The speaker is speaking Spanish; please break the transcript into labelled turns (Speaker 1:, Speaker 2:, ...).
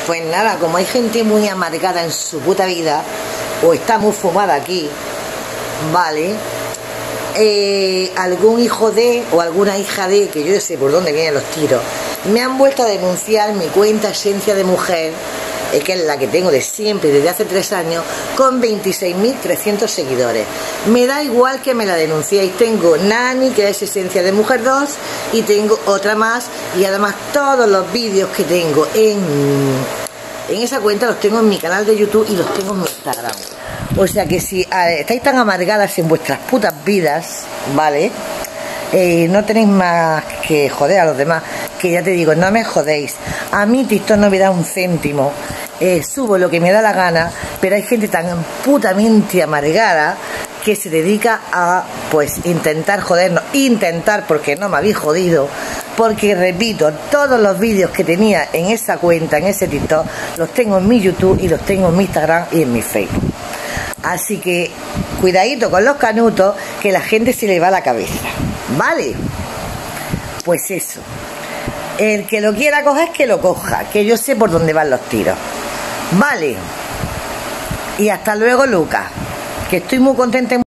Speaker 1: Pues nada, como hay gente muy amargada en su puta vida, o está muy fumada aquí, ¿vale? Algún hijo de, o alguna hija de, que yo sé por dónde vienen los tiros, me han vuelto a denunciar mi cuenta Esencia de Mujer, que es la que tengo de siempre, desde hace 3 años, con 26.300 seguidores. Me da igual que me la denunciéis. Tengo Nani, que es Esencia de Mujer 2, y tengo otra más, y además todos los vídeos que tengo en esa cuenta los tengo en mi canal de YouTube y los tengo en mi Instagram. O sea que si estáis tan amargadas en vuestras putas vidas, ¿vale? No tenéis más que joder a los demás, que ya te digo, no me jodéis. A mí TikTok no me da un céntimo, subo lo que me da la gana, pero hay gente tan putamente amargada que se dedica a, pues, intentar jodernos. Intentar, porque no me habéis jodido, porque repito, todos los vídeos que tenía en esa cuenta, en ese TikTok, los tengo en mi YouTube y los tengo en mi Instagram y en mi Facebook. Así que cuidadito con los canutos, que la gente se le va la cabeza, ¿vale? Pues eso, el que lo quiera coger, que lo coja, que yo sé por dónde van los tiros, ¿vale? Y hasta luego, Lucas, que estoy muy contenta.